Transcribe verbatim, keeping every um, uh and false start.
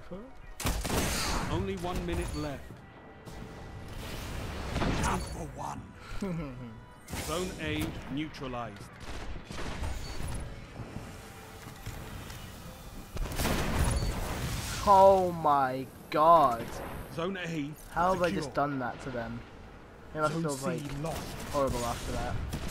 Only one minute left. Down for one. Zone A neutralized. Oh my god. Zone A How have I secure. just done that to them? It must Zone feel C like lost. horrible after that.